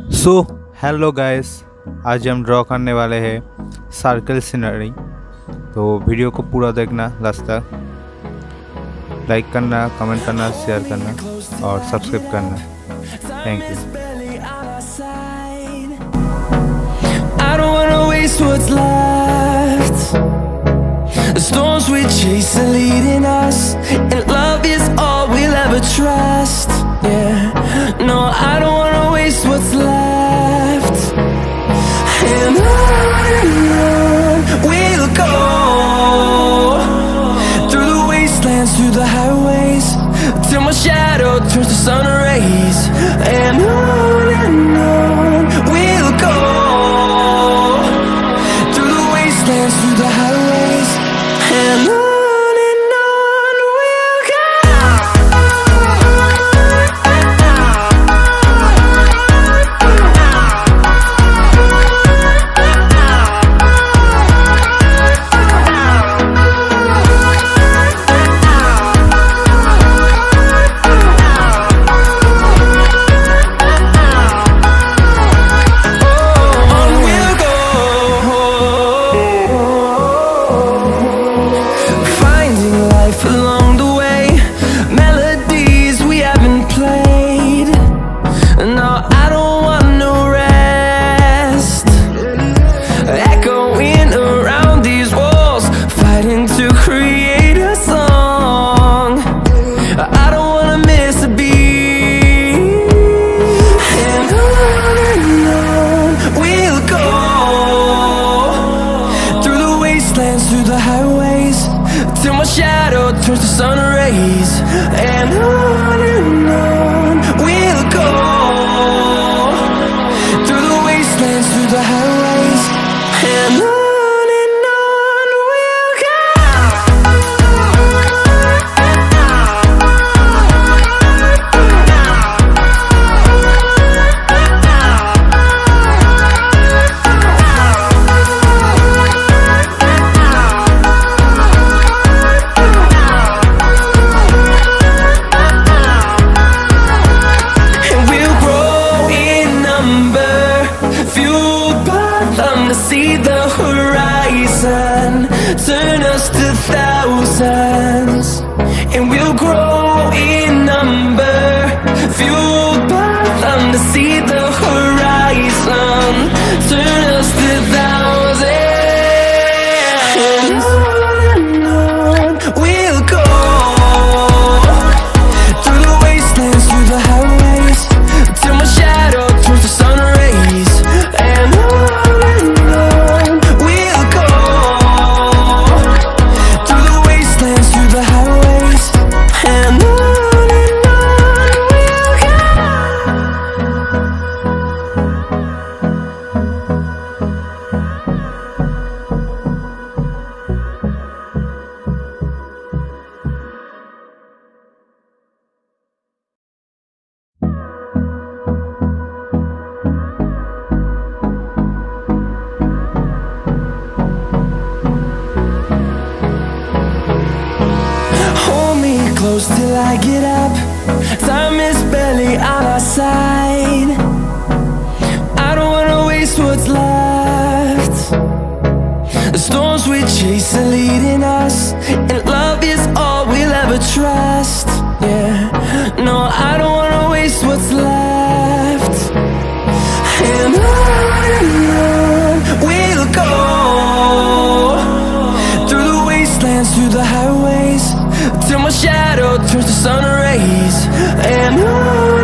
So hello guys, आज हम draw करने वाले हैं सर्कल सीनरी। तो वीडियो को पूरा देखना लास्ट तक, लाइक करना, कमेंट करना, शेयर करना और सब्सक्राइब करना। Thank you. I don't wanna waste what's left. The storms we chase are leading us, and love is all we'll ever trust. Yeah, no, I don't wanna waste what's left. And on we'll go, through the wastelands, through the highways, till my shadow turns to sun rays. And on we'll go, through the wastelands, through the highways, and on we'll go. Through the highways, till my shadow turns to sun rays. And on we'll go, through the wastelands, through the highways, and on we'll go. See the horizon, turn us to thousands, and we'll grow in number, fueled by them. To see the horizon, turn us to thousands, and on we'll go, through the wastelands, through the highways, till my shadow turns to sun rays. And close till I get up. Time is barely on our side. I don't wanna waste what's left. The storms we chase are leading us, and love is all we'll ever trust. Yeah, no, I don't wanna waste what's left. And on we'll go, through the wastelands, through the highways, till my shadow turns to sun rays. And on